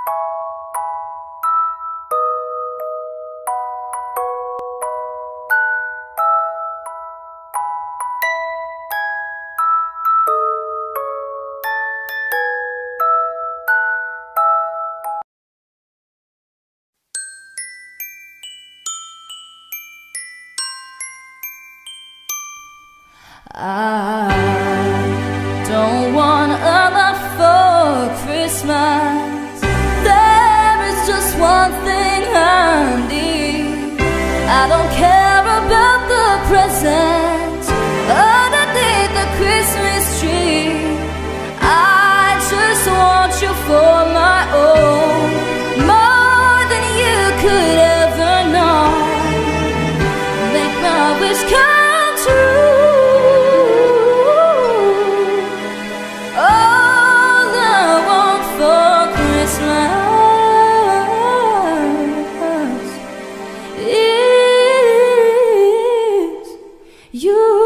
I don't want a lot for Christmas. There is just one thing I need. I don't care about the presents underneath the Christmas tree. I just want you for my own, more than you could ever know. Make my wish come true. You